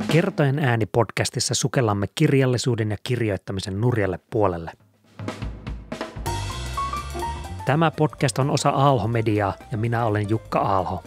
Kertojen ääni-podcastissa sukellamme kirjallisuuden ja kirjoittamisen nurjalle puolelle. Tämä podcast on osa Aalho-mediaa ja minä olen Jukka Aalho.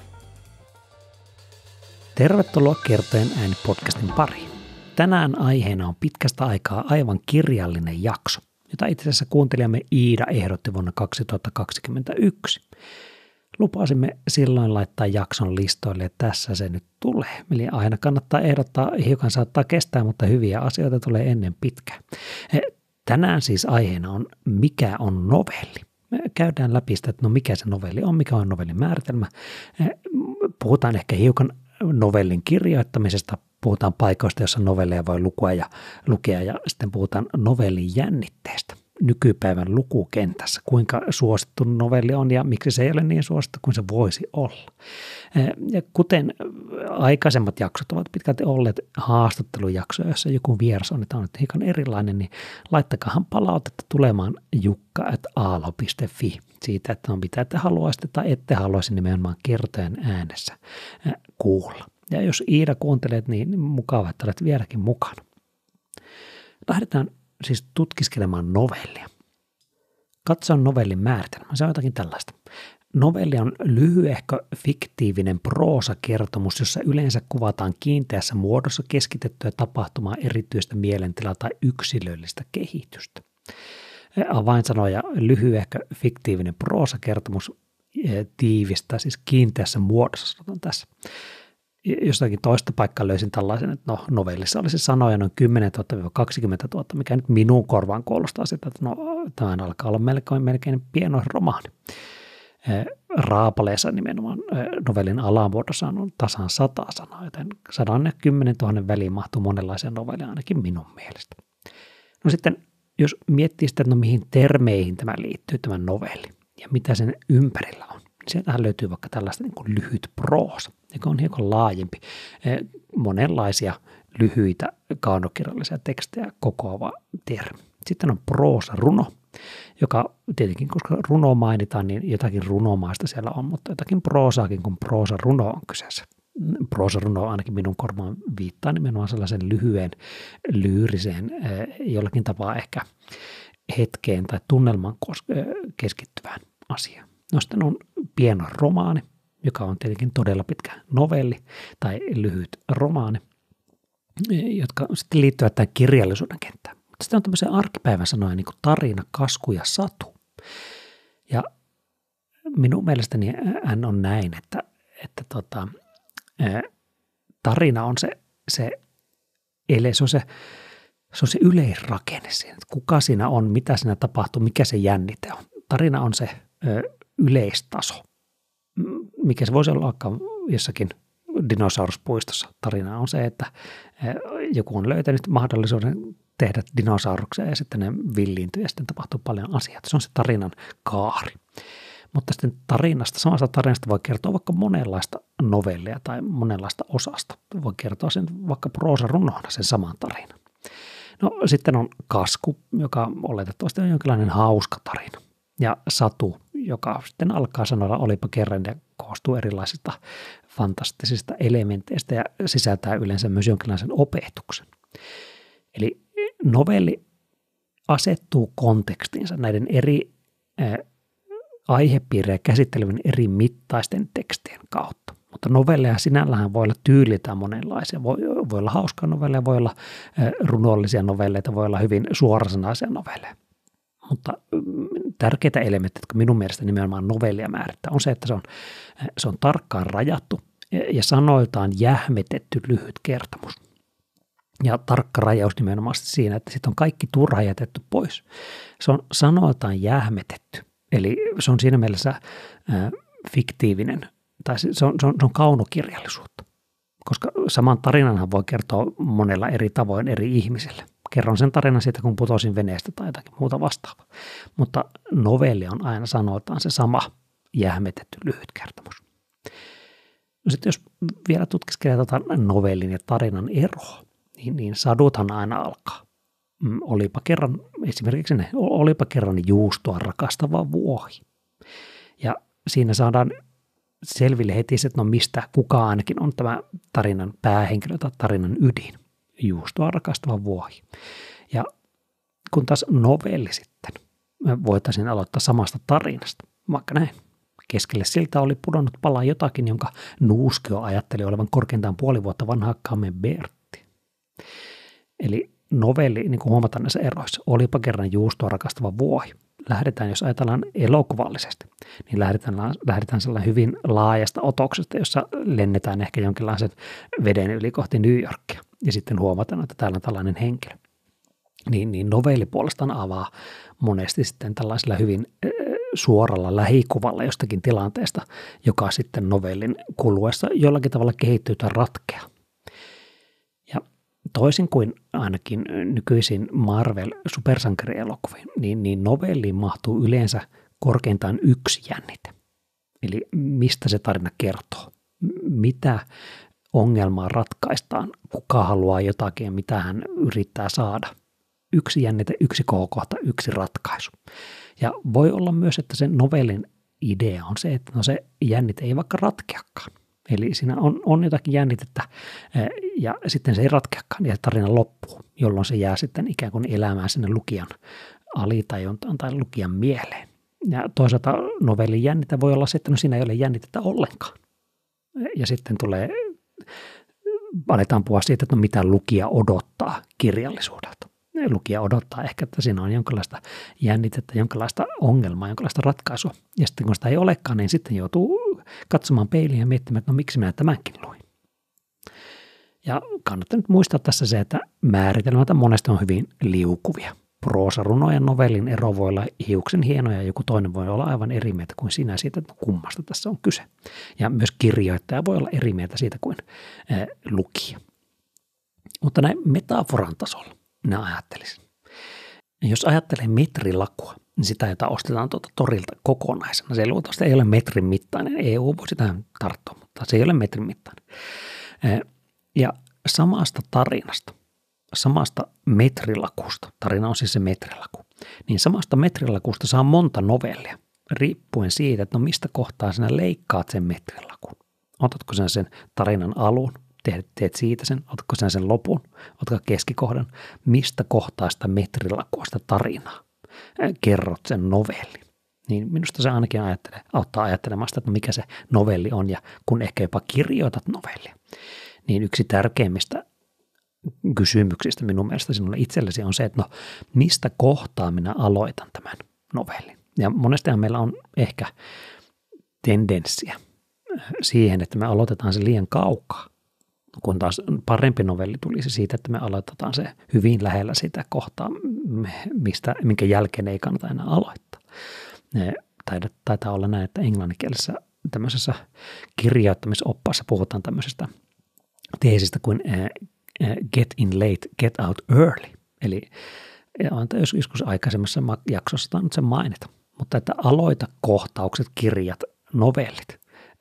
Tervetuloa Kertojen ääni-podcastin pariin. Tänään aiheena on pitkästä aikaa aivan kirjallinen jakso, jota itse asiassa kuuntelijamme Iida ehdotti vuonna 2021. Lupasimme silloin laittaa jakson listoille ja tässä se nyt tulee. Eli aina kannattaa ehdottaa, hiukan saattaa kestää, mutta hyviä asioita tulee ennen pitkään. Tänään siis aiheena on, mikä on novelli. Me käydään läpi sitä, että no mikä se novelli on, mikä on novellin määritelmä. Puhutaan ehkä hiukan novellin kirjoittamisesta, puhutaan paikoista, joissa novelleja voi lukea ja sitten puhutaan novellin jännitteestä nykypäivän lukukentässä, kuinka suosittu novelli on ja miksi se ei ole niin suosittu kuin se voisi olla. Ja kuten aikaisemmat jaksot ovat pitkälti olleet haastattelujaksoja, jossa joku vieras on, että on hiukan erilainen, niin laittakahan palautetta tulemaan jukka@aalho.fi siitä, että on mitä te haluaisitte tai ette haluaisi nimenomaan kertojen äänessä kuulla. Ja jos Iida kuuntelet, niin mukava, että olet vieläkin mukana. Lähdetään siis tutkiskelemaan novellia. Katso novellin määritelmä. Se on jotakin tällaista. Novelli on lyhyehkö fiktiivinen proosakertomus, jossa yleensä kuvataan kiinteässä muodossa keskitettyä tapahtumaa, erityistä mielentilaa tai yksilöllistä kehitystä. Avainsanoja lyhyehkö fiktiivinen proosakertomus, tiivistä, siis kiinteässä muodossa sanotaan tässä. Jostakin toista paikkaa löysin tällaisen, että novellissa olisi sanoja noin 10 000-20 000, mikä nyt minun korvaan kuulostaa sitä, että tämä alkaa olla melkein pieno romaani. Raapaleessa nimenomaan novellin alamuodossa on tasan 100 sanaa, joten 100 ja 10 000 väliin mahtuu monenlaisia novelleja ainakin minun mielestä. No sitten, jos miettii sitä, että mihin termeihin tämä liittyy, tämä novelli, ja mitä sen ympärillä on, niin sieltähän löytyy vaikka tällaista niin kuin lyhyt proosa, joka on hiukan laajempi, monenlaisia lyhyitä kaunokirjallisia tekstejä kokoava termi. Sitten on proosaruno, joka tietenkin, koska runo mainitaan, niin jotakin runomaista siellä on, mutta jotakin proosaakin, kun proosaruno on kyseessä. Proosaruno ainakin minun korvaan viittaa nimenomaan sellaisen lyhyen, lyyriseen, jollakin tapaa ehkä hetkeen tai tunnelman keskittyvään asiaan. No sitten on pieno romaani, joka on tietenkin todella pitkä novelli tai lyhyt romaani, jotka sitten liittyvät tämän kirjallisuuden kenttään. Mutta sitten on tämmöisiä arkipäivän sanoja niin kuin tarina, kasku ja satu. Ja minun mielestäni hän on näin, että tarina on se on se yleisrakenne siinä, että kuka siinä on, mitä siinä tapahtuu, mikä se jännite on. Tarina on se yleistaso, mikä se voisi olla jossakin dinosauruspuistossa. Tarina on se, että joku on löytänyt mahdollisuuden tehdä dinosauruksia ja sitten ne villiintyy ja sitten tapahtuu paljon asioita. Se on se tarinan kaari. Mutta sitten samasta tarinasta voi kertoa vaikka monenlaista novellia tai monenlaista osasta. Voi kertoa sen vaikka proosarunona sen saman tarinan. No sitten on kasku, joka oletettavasti on jonkinlainen hauska tarina. Ja satu, joka sitten alkaa sanoilla olipa kerran ja koostuu erilaisista fantastisista elementeistä ja sisältää yleensä myös jonkinlaisen opetuksen. Eli novelli asettuu kontekstinsa näiden eri aihepiirejä käsittelevien eri mittaisten tekstien kautta. Mutta novelleja sinällähän voi olla tyyliltään monenlaisia. Voi olla hauskaa novelleja, voi olla runollisia novelleita, voi olla hyvin suorasanaisia novelleja. Mutta tärkeitä elementtejä, jotka minun mielestä nimenomaan novellia määrittää, on se, että se on tarkkaan rajattu ja sanoiltaan jähmetetty lyhyt kertomus. Ja tarkka rajaus nimenomaan siinä, että sitten on kaikki turha jätetty pois. Se on sanoiltaan jähmetetty, eli se on siinä mielessä fiktiivinen, tai se on kaunokirjallisuutta, koska saman tarinanhan voi kertoa monella eri tavoin eri ihmisille. Kerron sen tarinan siitä, kun putosin veneestä tai jotakin muuta vastaavaa. Mutta novelli on aina sanotaan se sama jähmetetty lyhyt kertomus. No sitten jos vielä tutkiskelee novellin ja tarinan eroa, niin saduthan aina alkaa. Olipa kerran juustoa rakastava vuohi. Ja siinä saadaan selville heti se, että no mistä kuka ainakin on tämä tarinan päähenkilö tai tarinan ydin. Juustoa rakastava vuohi. Ja kun taas novelli sitten, me voitaisiin aloittaa samasta tarinasta, vaikka näin. Keskelle siltä oli pudonnut pala jotakin, jonka Nuuskio ajatteli olevan korkeintaan puoli vuotta vanha Camembertti. Eli novelli, niin kuin huomataan näissä eroissa, olipa kerran juustoa rakastava vuohi. Lähdetään, jos ajatellaan elokuvallisesti, niin lähdetään sellainen hyvin laajasta otoksesta, jossa lennetään ehkä jonkinlaisen veden yli kohti New Yorkia. Ja sitten huomataan, että täällä on tällainen henkilö. Niin novelli puolestaan avaa monesti sitten tällaisella hyvin suoralla lähikuvalla jostakin tilanteesta, joka sitten novellin kuluessa jollakin tavalla kehittyy tai ratkeaa. Ja toisin kuin ainakin nykyisin Marvel-supersankarielokuviin, niin novelliin mahtuu yleensä korkeintaan yksi jännite. Eli mistä se tarina kertoo, mitä ongelmaa ratkaistaan, kuka haluaa jotakin ja mitä hän yrittää saada. Yksi jännite, yksi kohokohta, yksi ratkaisu. Ja voi olla myös, että sen novellin idea on se, että no se jännite ei vaikka ratkeakaan. Eli siinä on jotakin jännitettä ja sitten se ei ratkeakaan ja tarina loppuu, jolloin se jää sitten ikään kuin elämään sinne lukijan alitajuntaan tai lukijan mieleen. Ja toisaalta novellin jännite voi olla se, että no siinä ei ole jännitettä ollenkaan. Ja sitten aletaan puhua siitä, että no mitä lukija odottaa kirjallisuudelta. Lukija odottaa ehkä, että siinä on jonkinlaista jännitettä, jonkinlaista ongelmaa, jonkinlaista ratkaisua. Ja sitten kun sitä ei olekaan, niin sitten joutuu katsomaan peiliin ja miettimään, että no miksi minä tämänkin luin. Ja kannattaa nyt muistaa tässä se, että määritelmät monesti on hyvin liukuvia. Proosaruno ja novellin ero voi olla hiuksen hienoja ja joku toinen voi olla aivan eri mieltä kuin sinä siitä, että kummasta tässä on kyse. Ja myös kirjoittaja voi olla eri mieltä siitä kuin lukija. Mutta näin metaforan tasolla minä ajattelisin. Jos ajattelee metrilakua, niin sitä, jota ostetaan torilta kokonaisena, se luultavasti ei ole metrin mittainen. EU voisi tähän tarttua, mutta se ei ole metrin mittainen. Ja samasta tarinasta, samasta metrilakusta, tarina on siis se metrilaku, niin samasta metrilakusta saa monta novellia, riippuen siitä, että no mistä kohtaa sinä leikkaat sen metrilakun. Otatko sen tarinan alun, teet siitä sen, otatko sen lopun, otatko keskikohdan, mistä kohtaa sitä metrilakua, sitä tarinaa, kerrot sen novellin. Niin minusta se ainakin auttaa ajattelemaan sitä, että mikä se novelli on, ja kun ehkä jopa kirjoitat novellia, niin yksi tärkeimmistä kysymyksistä minun mielestä sinulle itsellesi on se, että no mistä kohtaa minä aloitan tämän novellin. Ja monestihan meillä on ehkä tendenssiä siihen, että me aloitetaan se liian kaukaa, kun taas parempi novelli tulisi siitä, että me aloitetaan se hyvin lähellä sitä kohtaa, minkä jälkeen ei kannata enää aloittaa. Taitaa olla näin, että englanninkielisessä tämmöisessä kirjoittamisoppaassa puhutaan tämmöisestä teesistä kuin get in late, get out early. Eli joskus aikaisemmassa jaksossa tainnut sen mainita, mutta että aloita kohtaukset, kirjat, novellit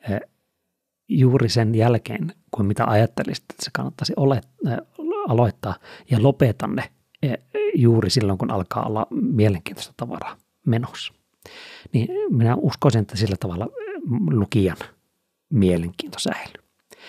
juuri sen jälkeen, kuin mitä ajattelisit, että se kannattaisi aloittaa ja lopeta ne juuri silloin, kun alkaa olla mielenkiintoista tavaraa menossa. Niin minä uskoisin, että sillä tavalla lukijan mielenkiinto säilyy.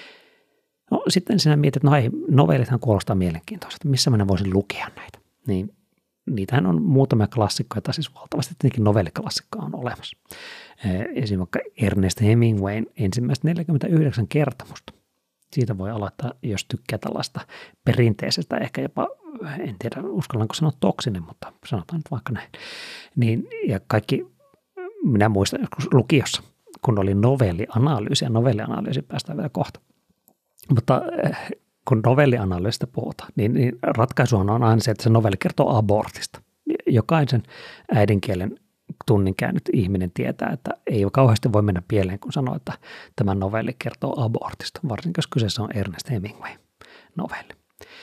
No sitten sinä mietit, että no hei, novellithan kuulostaa mielenkiintoiselta, missä minä voisin lukea näitä. Niin niitähän on muutamia klassikkoja, tai siis valtavasti tietenkin novelliklassikkoja on olemassa. Esimerkiksi vaikka Ernest Hemingwayn ensimmäistä 49 kertomusta. Siitä voi aloittaa, jos tykkää tällaista perinteisestä, ehkä jopa, en tiedä uskallanko sanoa toksinen, mutta sanotaan nyt vaikka näin. Niin, ja kaikki, minä muistan joskus lukiossa, kun oli novellianalyysi, ja novellianalyysi päästään vielä kohta. Mutta kun novellianalyysistä puhutaan, niin ratkaisuhan on aina se, että se novelli kertoo abortista. Jokaisen äidinkielen tunnin käynyt ihminen tietää, että ei kauheasti voi mennä pieleen, kun sanoo, että tämä novelli kertoo abortista, varsinkin jos kyseessä on Ernest Hemingway novelli.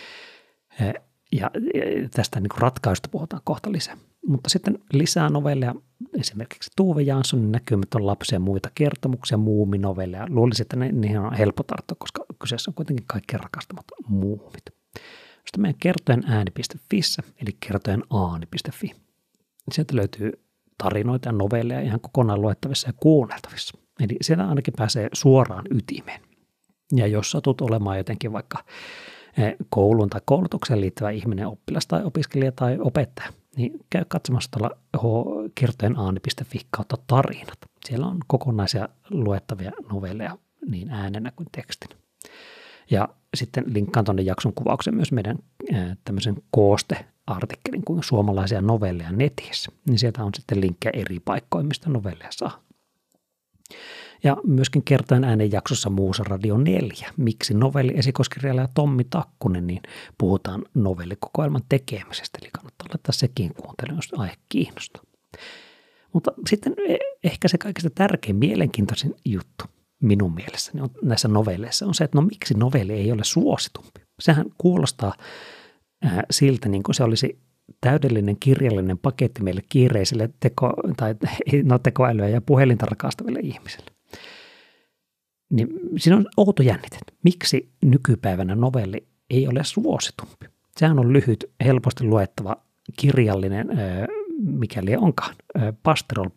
Ja tästä niin kuin ratkaisusta puhutaan kohta lisää. Mutta sitten lisää novelleja, esimerkiksi Tove Janssonin Näkymätön lapsi ja muita kertomuksia, muuminovelleja. Luulisin, että niihin on helppo tarttua, koska kyseessä on kuitenkin kaikkien rakastamat muumit. Sitten meidän kertojen ääni.fissä, eli kertojen aani.fi. Sieltä löytyy tarinoita ja novelleja ihan kokonaan luettavissa ja kuunneltavissa. Eli siellä ainakin pääsee suoraan ytimeen. Ja jos satut olemaan jotenkin vaikka kouluun tai koulutukseen liittyvä ihminen, oppilas tai opiskelija tai opettaja, niin käy katsomassa tuolla kirjoittajan.aani.fi kautta tarinat. Siellä on kokonaisia luettavia novelleja niin äänenä kuin tekstinä. Ja sitten linkkaan tuonne jakson kuvauksen myös meidän tämmöisen koosteartikkelin kuin suomalaisia novelleja netissä. Niin sieltä on sitten linkkejä eri paikkoihin, mistä novelleja saa. Ja myöskin kertoen äänen jaksossa Muusaradio 4, miksi novelli-esikoiskirjailija Tommi Takkunen, niin puhutaan novellikokoelman tekemisestä, eli kannattaa laittaa sekin kuuntelemaan, jos aihe kiinnostaa. Mutta sitten ehkä se kaikista tärkein, mielenkiintoisin juttu minun mielessäni on näissä novelleissa on se, että no miksi novelli ei ole suositumpi. Sehän kuulostaa siltä, niin kuin se olisi täydellinen kirjallinen paketti meille kiireisille tekoälyä ja puhelinta rakastaville ihmisille. Niin siinä on outo jännite. Miksi nykypäivänä novelli ei ole suositumpi? Sehän on lyhyt, helposti luettava, kirjallinen, mikäli onkaan, pastel.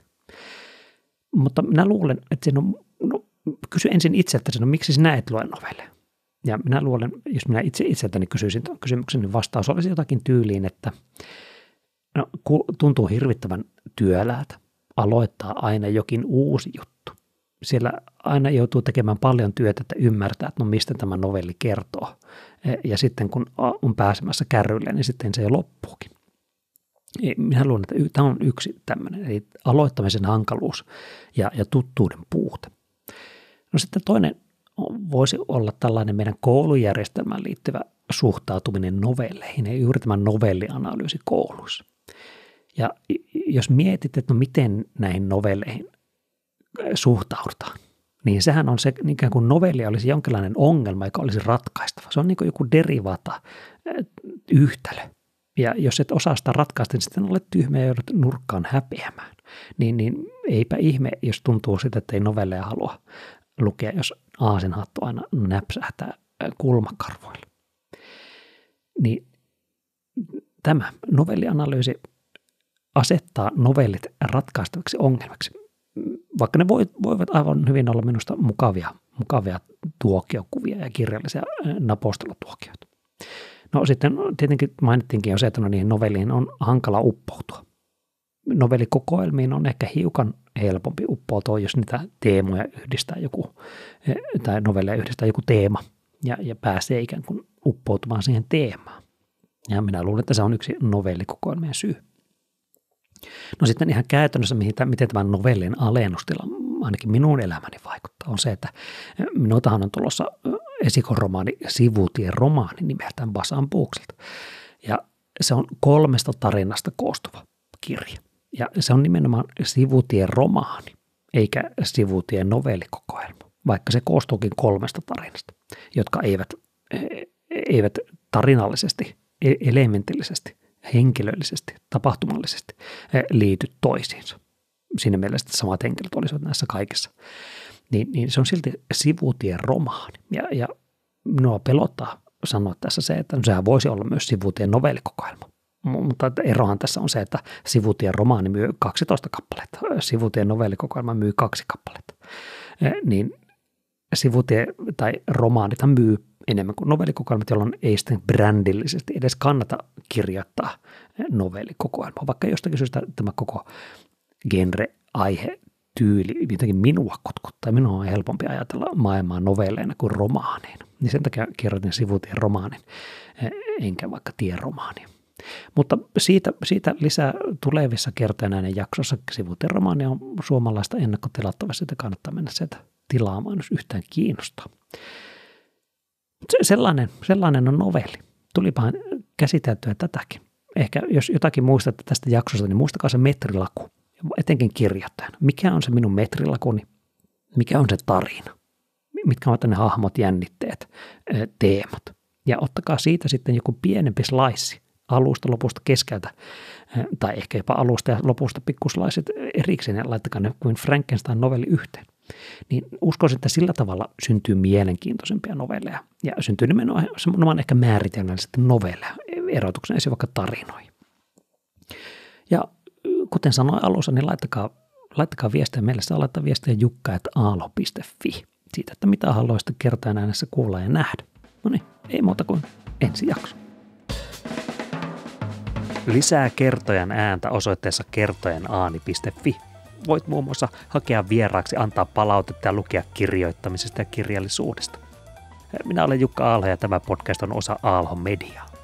Mutta minä luulen, että siinä on, kysy ensin itseltäsi, miksi sinä et lue novelleja? Ja minä luulen, jos minä itseltäni kysyisin tuon kysymyksen, niin vastaus olisi jotakin tyyliin, että tuntuu hirvittävän työläältä aloittaa aina jokin uusi juttu. Siellä aina joutuu tekemään paljon työtä, että ymmärtää, että mistä tämä novelli kertoo. Ja sitten kun on pääsemässä kärryille, niin sitten se jo loppuukin. Minä luulen, että tämä on yksi tämmöinen, eli aloittamisen hankaluus ja tuttuuden puute. No sitten toinen voisi olla tällainen meidän koulujärjestelmään liittyvä suhtautuminen novelleihin ja juuri tämä novellianalyysi kouluissa. Ja jos mietit, että miten näihin novelleihin suhtaudutaan, niin sehän on se, ikään kuin novelli olisi jonkinlainen ongelma, joka olisi ratkaistava. Se on niin kuin joku derivata, yhtälö. Ja jos et osaa sitä ratkaista, niin sitten olet tyhmä ja joudut nurkkaan häpeämään. Niin eipä ihme, jos tuntuu sitä, että ei novelleja halua lukea, jos aasinhattu aina näpsähtää kulmakarvoilla. Niin tämä novellianalyysi asettaa novellit ratkaistavaksi ongelmaksi, vaikka ne voivat aivan hyvin olla minusta mukavia tuokiokuvia ja kirjallisia napostelutuokioita. No sitten tietenkin mainittiinkin jo se, että niihin novelliin on hankala uppoutua. Novellikokoelmiin on ehkä hiukan helpompi uppoutua, jos niitä teemoja yhdistää joku, tai novelleja yhdistää joku teema, ja pääsee ikään kuin uppoutumaan siihen teemaan. Ja minä luulen, että se on yksi novellikokoelmien syy. No sitten ihan käytännössä, miten tämä novellin alennustila ainakin minun elämäni vaikuttaa, on se, että minultahan on tulossa esikoisromaani Sivutien romaani nimeltään Basan Booksilta. Ja se on 3 tarinasta koostuva kirja. Ja se on nimenomaan Sivutien romaani, eikä Sivutien novellikokoelma, vaikka se koostuukin 3 tarinasta, jotka eivät tarinallisesti, elementillisesti, henkilöllisesti, tapahtumallisesti liity toisiinsa. Siinä mielessä samat henkilöt olisivat näissä kaikissa. Niin se on silti Sivutien romaani. Ja minua pelottaa sanoa tässä se, että sehän voisi olla myös Sivutien novellikokoelma. Mutta erohan tässä on se, että Sivutien romaani myy 12 kappaletta, Sivutien novellikokoelma myy 2 kappaletta. Niin Sivutien tai romaanithan myy enemmän kuin novellikokoelmat, jolloin ei sitten brändillisesti edes kannata kirjoittaa novellikokoelmaa. Vaikka jostakin syystä tämä koko genre, aihe, tyyli jotenkin minua kutkuttaa. Minua on helpompi ajatella maailmaa novelleina kuin romaaneina. Niin sen takia kirjoitin Sivutien romaanin, enkä vaikka tieromaania. Mutta siitä lisää tulevissa kertojen jaksossa. Sivutien romaani on suomalaista ennakkotilattavasti, että kannattaa mennä sieltä tilaamaan, jos yhtään kiinnostaa. Sellainen on novelli. Tulipahan käsiteltyä tätäkin. Ehkä jos jotakin muistatte tästä jaksosta, niin muistakaa se metrilaku. Etenkin kirjoittajana. Mikä on se minun metrilakuni? Mikä on se tarina? Mitkä ovat ne hahmot, jännitteet, teemat? Ja ottakaa siitä sitten joku pienempi slice alusta, lopusta, keskeltä, tai ehkä jopa alusta ja lopusta pikkuslaiset erikseen ja laittakaa ne kuin Frankenstein-novelli yhteen. Niin uskoisin, että sillä tavalla syntyy mielenkiintoisempia novelleja ja syntyy nimenomaan ehkä määritelmällisesti novelleja erotuksena esiin vaikka tarinoihin. Ja kuten sanoin alussa, niin laittakaa viestiä meille. Saa laittaa viestiä jukka@aalho.fi siitä, että mitä haluaisitte Kertojan äänessä kuulla ja nähdä. No niin, ei muuta kuin ensi jakso. Lisää Kertojan ääntä osoitteessa kertojenaani.fi. Voit muun muassa hakea vieraaksi, antaa palautetta ja lukea kirjoittamisesta ja kirjallisuudesta. Minä olen Jukka Aalho ja tämä podcast on osa Aalho Mediaa.